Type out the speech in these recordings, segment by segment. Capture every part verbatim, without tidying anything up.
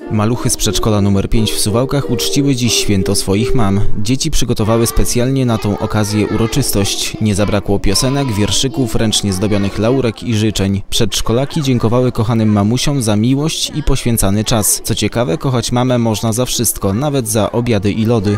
Maluchy z przedszkola numer pięć w Suwałkach uczciły dziś święto swoich mam. Dzieci przygotowały specjalnie na tą okazję uroczystość. Nie zabrakło piosenek, wierszyków, ręcznie zdobionych laurek i życzeń. Przedszkolaki dziękowały kochanym mamusiom za miłość i poświęcany czas. Co ciekawe, kochać mamę można za wszystko, nawet za obiady i lody.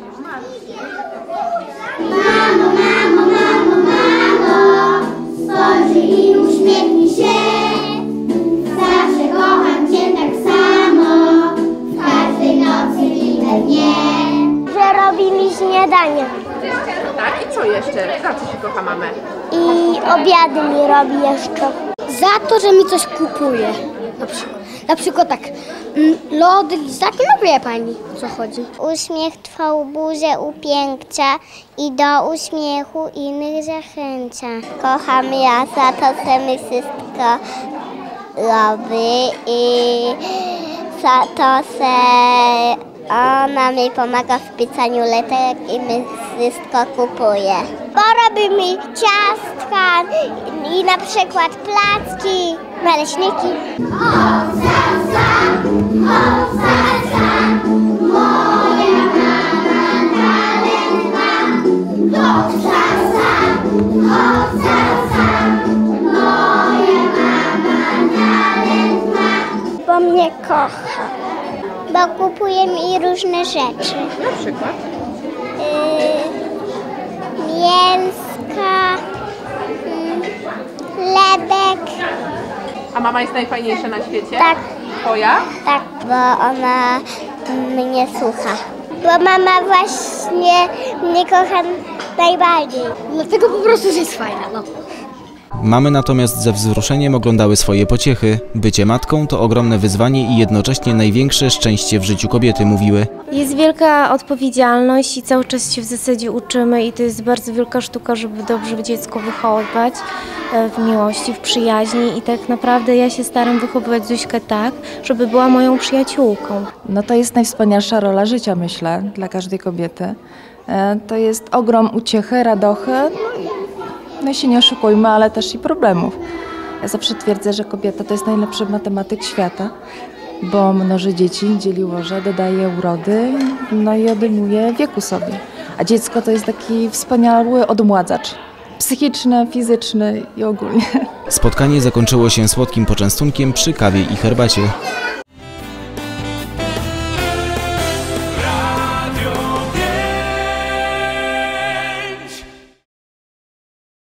Mamo, mamo, mamo, mamo, spojrzyj i uśmiechnij się. Zawsze kocham Cię tak samo, w każdej nocy i we dnie. Że robi mi śniadanie. Tak? I co jeszcze? Za co się kocha mamę? I obiady mi robi jeszcze. Za to, że mi coś kupuje. Na przykład, na przykład tak, lody, lizaki, no wie pani, o co chodzi. Uśmiech Twą buzię upiękcza i do uśmiechu innych zachęca. Kocham ja za to, że mi wszystko robi i za to, że ona mi pomaga w pisaniu leterek i mi wszystko kupuje. Bo robi mi ciastka i na przykład placki, naleśniki. O, salsa, o, salsa, moja mama talent ma. O, salsa, o, salsa, moja mama talent ma. Bo mnie kocha. Bo kupuje mi różne rzeczy. Na przykład? Yy, mięska, yy, chlebek. A mama jest najfajniejsza na świecie? Tak. Twoja? Tak, bo ona mnie słucha. Bo mama właśnie mnie kocha najbardziej. Dlatego po prostu, że jest fajna. No. Mamy natomiast ze wzruszeniem oglądały swoje pociechy. Bycie matką to ogromne wyzwanie i jednocześnie największe szczęście w życiu kobiety, mówiły. Jest wielka odpowiedzialność i cały czas się w zasadzie uczymy i to jest bardzo wielka sztuka, żeby dobrze dziecko wychowywać w miłości, w przyjaźni i tak naprawdę ja się staram wychowywać Zuśkę tak, żeby była moją przyjaciółką. No to jest najwspanialsza rola życia, myślę, dla każdej kobiety. To jest ogrom uciechy, radochy, no i się nie oszukujmy, ale też i problemów. Ja zawsze twierdzę, że kobieta to jest najlepszy matematyk świata, bo mnoży dzieci, dzieli łoże, dodaje urody, no i odejmuje wieku sobie. A dziecko to jest taki wspaniały odmładzacz. Psychiczny, fizyczny i ogólnie. Spotkanie zakończyło się słodkim poczęstunkiem przy kawie i herbacie.